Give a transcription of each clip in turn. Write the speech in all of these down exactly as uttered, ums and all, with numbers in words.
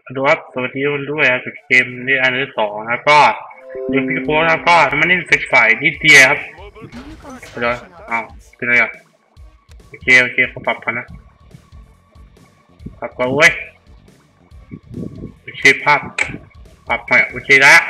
ดูครับสวัสดีทุกคนด้วยครับกับเกมนี้อันที่สองครับก็เดี๋ยวพี่โค้ชครับก็มาเล่นเฟซไฟนิดเดียวครับเดี๋ยวอ้าวเป็นไรอ่ะโอเคโอเคเขาปรับกันนะปรับก็เว้ยโอเคภาพปรับใหม่โอเคแล้ว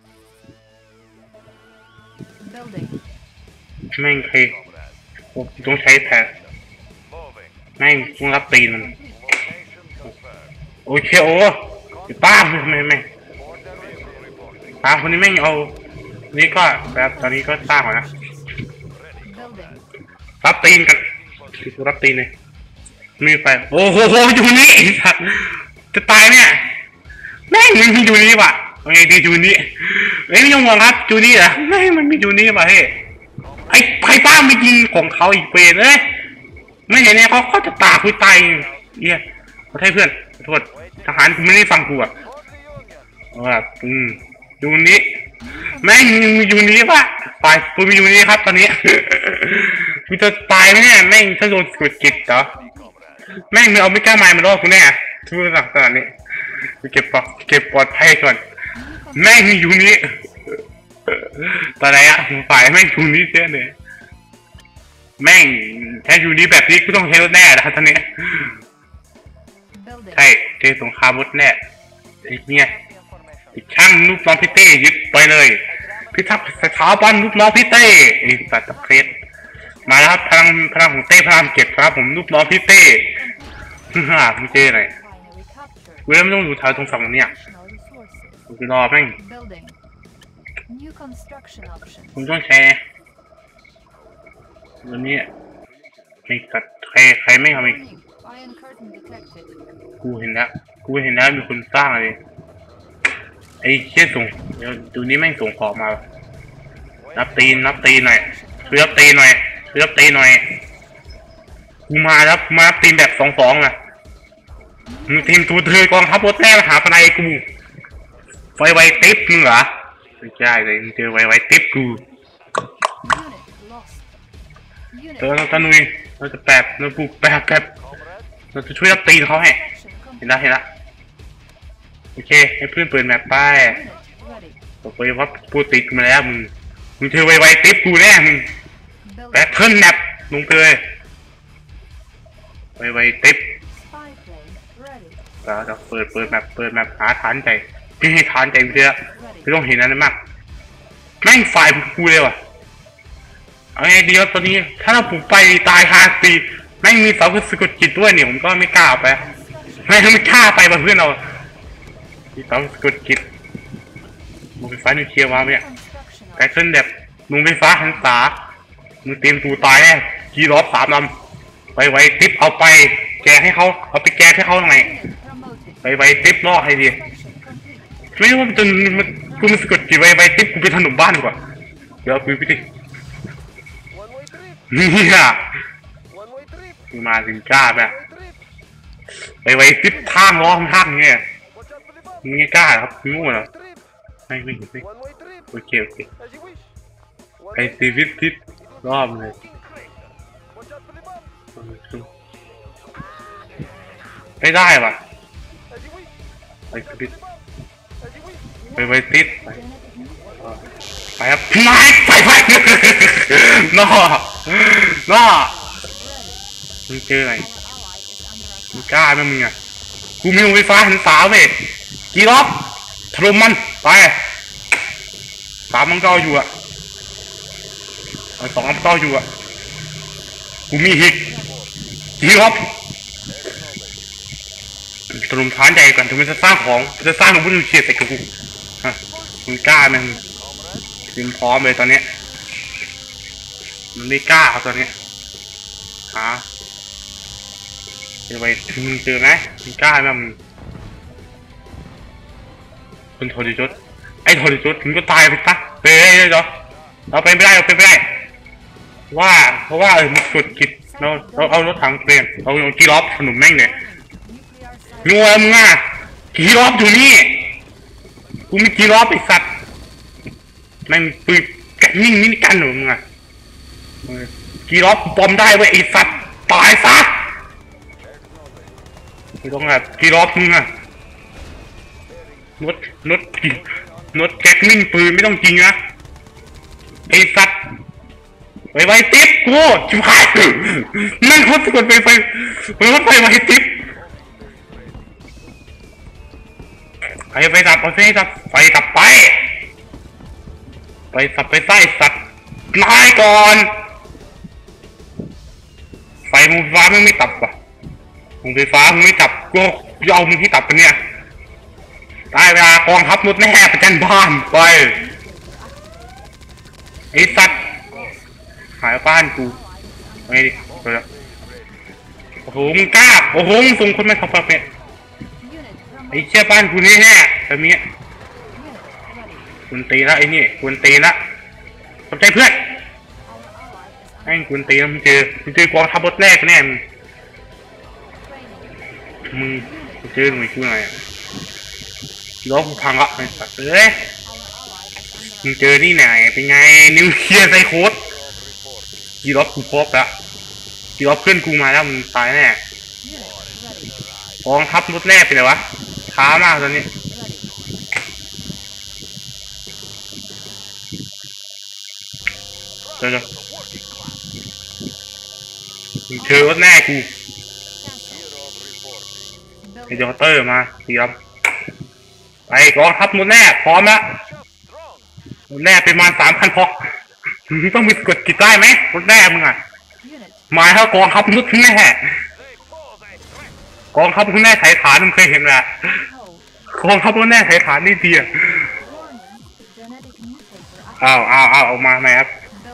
แม่งใครผมต้องใช้แผลแม่งต้องรับตีนมันโอเคโอ้ป้าไม่ไม่ป้าคนนี้แม่งเอานี่ก็แบบตอนนี้ก็สร้างก่อนนะรับตีนกันคือรับตีนเลยมีไปโอ้โหอยู่นี่สัตว์จะตายเนี่ยแม่งมันมีอยู่นี่ว่ะไงดีอยู่นี่เอ้ยไม่ต้องห่วงครับจูนี่เหรอแม่งมันมีอยู่นี่ว่ะเฮ้ยไอ้ไอ้ป้าไม่ยิงของเขาอีกเปรตเลยไม่เห็นเนี่ยเขาเขาจะตาคุยตายเนี่ยขอโทษเพื่อนขอโทษทหารไม่ได้ฟังกูอ่ะว่าอืมอยู่นี้แม่งมีอยู่นี้ป่ะตายกูมีอยู่นี้ครับตอนนี้กูจะตายไหมเนี่ยแม่งถ้าโดนกดจิตเหรอแม่งมึงเอาไม่กล้าไม้มาล่อกูแน่ทุกอย่างขนาดนี้กูเก็บปลอดเก็บปลอดภัยก่อนแม่งมีอยู่นี้ตอนไหนอะฝ่ายแม่งอยู่นี้เสียเลยแม่งแค่อยู่นี้แบบนี้กูต้องใช้รถแน่นะตอนนี้ใช่เจอสงครามรถแน่ไอ้เนี่ยช่างลูกน้องพี่เต้ยึดไปเลยพิทักษ์สถาบันลูกน้องพี่เต้ไอ้สัตว์เครสมาแล้วครับพลังพลังของเต้พลังเก็บครับผมลูกน้องพี่เต้ฮ่ามึงเจอไหนกูเริ่มต้องดูแถวตรงฝั่งนี้กูรอแม่งผมต้องแชร์วันนี้ไม่กัดใครใครไม่ทำอีกกูเห็นแล้วกูเห็นแล้วมีคนสร้างอะไรไอ้เชี่ยส่งเดี๋ยวดูนี้แม่งส่งของมานับตีนนับตีนหน่อยช่วยนับตีนหน่อยช่วยนับตีนหน่อยกูมาแล้วมานับตีนแบบสองสองอ่ะมึงทีมตูเธอกองทัพรถแน่หาปนายกูไวไวติ๊บมึงเหรอไม่ใช่เลยมึงเจอไวไวติ๊บกูเออเราจะนุยเราจะแปบเราปลูกแปบแปบเราจะช่วยนับตีนเขาให้เห็นแล้วเห็นแล้วโอเคให้เพื่อนเปิดแมปไปบอกไปว่าปูติดมาแล้วมึงมึงเธอไวไวติ๊บกูแน่มึงแบทเทิลแมปลงเธอไวไวติ๊บแล้วเราเปิดเปิดแมปเปิดแมปหาฐานใจพี่ให้ฐานใจเพื่อไม่ต้องเห็นอะไรมากแม่งไฟกูเลยว่ะเอาไงดีครับตอนนี้ถ้าเราปลูกไปตายคาตีแม่งมีเสาคือสะกดจิตด้วยเนี่ยผมก็ไม่กล้าไปแม่งไม่กล้าไปเพื่อนเราที่ต้องกดจิตมึงไฟฟ้านิวเคลียร์วางเนี่ยแพทเทิร์นแบบมึงไฟฟ้าหันษามึงเตรียมตูตายแน่กีรอบสามลำไปไว้ติ๊บเอาไปแกให้เขาเอาไปแกให้เขาหน่อยไปไว้ติ๊บล่อให้ดีไม่รู้ว่าจนมันกูมันสะกดจิตไว้ไว้ติ๊บกูไปถนนบ้านกว่าเดี๋ยวกูไปดินี่อ่ะกูมาถึงกล้าแบบไปไว้ติ๊บท่ามล้อข้างเนี่ยมึงไม่กล้าครับมึงงูเหรอไม่ไม่ไม่โอเคโอเคไอซีวิตทิศรอบเลยไม่ได้ป่ะไอซีวิตไปไปติดไปไปครับนายไปไปนอนอมึงเจออะไรมึงกล้าไหมมึงอ่ะกูมีไฟฟ้าหันสาวเว้ยกีรอบถล่มมันไปสามมันเก้าอยู่อ่ะสองมันเก้าอยู่อ่ะกูมีฮิกกีรอบถล่มฐานใหญ่ก่อนถึงมันจะสร้างของจะสร้างของผู้ดูเฉียดใส่กับกูฮะมึงกล้าไหมเตรียมพร้อมเลยตอนนี้มันไม่กล้าครับตอนนี้หาจะไปถึงมึงเจอไหมมึงกล้าไหมมึงคุณโทดิจุดไอ้โทดิจุดถึงก็ตายไปซะเฮ้ยเดี๋ยวเราไปไม่ได้เราไปไม่ได้ว่าเพราะว่าเออมันกดกิดเราเราเอารถถังเปลี่ยนเราเอากีรอบขนมแม่งเนี่ยงัวมึงอ่ะกีรอบอยู่นี่กูมีกีรอบไอ้สัตว์แม่งปืนกันนิ่งนี่กันหนูมึงอ่ะกีรอบปอมได้เว้ยไอ้สัตว์ตายซะไม่ต้องแบบกีรอบมึงอ่ะนดนดนดแก๊กนิ่งปืนไม่ต้องจริงนะไอ้สัตว์ไปไว้ติ๊บกูชิบหายนั่นเขาสะกดไปไปไปรถไฟไว้ติ๊บไปไปดับเอาไปดับไฟดับไปไปสับไปใต้สัตว์นายก่อนไฟมึงฟ้ามึงไม่ตับป่ะมึงไฟฟ้ามึงไม่ตับกูจะเอามึงที่ตับกันเนี่ยได้เวลากองทัพมุดแน่ประจันบ้านไปไอ้สัตว์หายบ้านกูไอ้ดิเดี๋ยวโอ้โหมึงกล้าโอ้โหมึงส่งคนมาทำแบบเนี้ยไอ้เชี่ยบ้านกูนี่แน่แบบนี้คุณตีละไอ้นี่คุณตีละขอบใจเพื่อนไอ้คุณตีแล้วมึงเจอมึงเจอกองทัพรถแรกแน่มึงมึงเจอหน่วยกูหน่อยล้อกูพังละไอ้สัตว์เอ้ยมึงเจอนี่ไหนเป็นไงนิวเคลียร์ไซโคสกีรอบกูพบละกีรอบเพื่อนกูมาแล้วมึงตายแน่กองทัพรถแรกไปเลยวะช้ามากตอนนี้เดี๋ยวมึงเจอรถแน่กูไอ้ดอเตอร์มากีรอบไปกองทัพรถแน่พร้อมแล้วรถแน่เป็นมาสามพันพอต้องมีกดกิจได้ไหมรถแน่มึงอ่ะมาถ้ากองทัพรถแน่กองทัพรถแน่ไถ่ฐานมึงเคยเห็นแหละกองทัพรถแน่ไถ่ฐานนี่ดีอ่ะอ้าวอ้าวอ้าวออกมาไหมครับ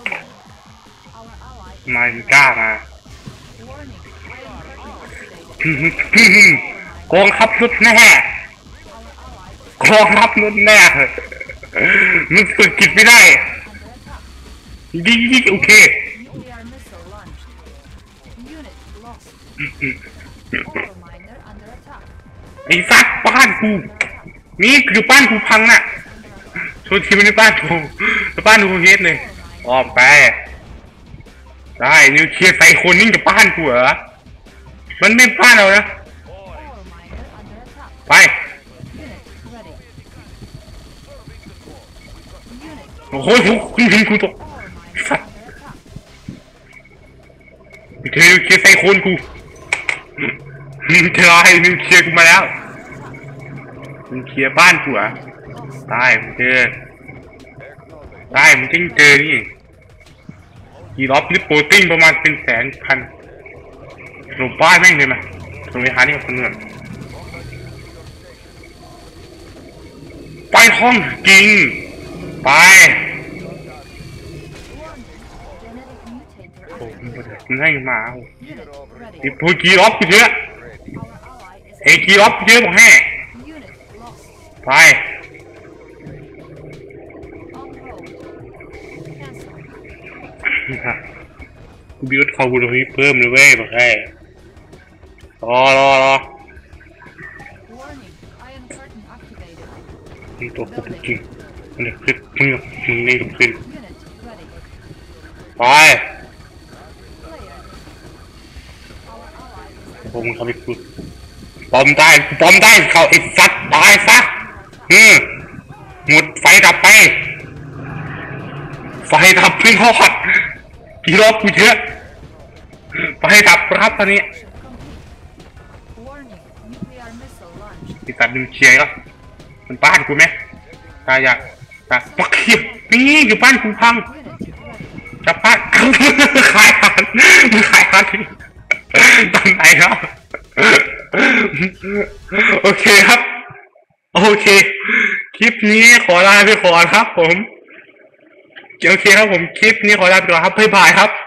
มาอีกล้ามา กองทัพนุดแน่กองทัพนุดแน่มึงฝึกกิจไม่ได้ดีดีโอเคไอ้ซักบ้านกูนี่คือบ้านกูพังน่ะชนทีมันในบ้านกูบ้านกูเฮ็ดเลยออกไปได้นิวเคลียร์ใส่คนนิ่งกับบ้านกูเหรอมันไม่บ้านเรานะไปโอ้โหคุณคุณคุณตกสัตว์เธอนิวเคลียร์ใส่คนกูเธอให้นิวเคลียร์กูมาแล้วนิวเคลียร์บ้านกูเหรอตายมึงเจอได้มึงจิ้งเจอนี่กี่รอบนี่โปรตีนประมาณเป็นแสนพันหลบบ้านแม่งเลยมั้ยตรงนี้หานี่กับคนเงินไปห้องจริงไปโอ้มึงให้มาไอ้พวกกี่รอบกูเยอะไอ้กี่รอบกูเยอะบอกให้ไปกูบิวต์เขาบูตรงนี้เพิ่มเลยเว้ยบอกให้รอรอรอนี่ตัวกูจริงมันจะขึ้นมึงมึงนี่ขึ้นไปผมทำให้กูปอมได้ปอมได้เขาไอ้สัตว์ตายซะอืมหมดไฟดับไปไฟดับเพิ่งหอดกี่รอบกูเยอะไฟดับครับตอนนี้ไอ้สัตว์นิวเคลียร์ก็มันบ้านกูไหมตายอยากแต่ปักเขียบนี่อยู่บ้านกูพังจะป้าขายหันขายหันตอนไหนครับโอเคครับโอเคคลิปนี้ขอลาไปก่อนครับผมโอเคครับผมคลิปนี้ขอลาไปก่อนครับบ๊ายบายครับ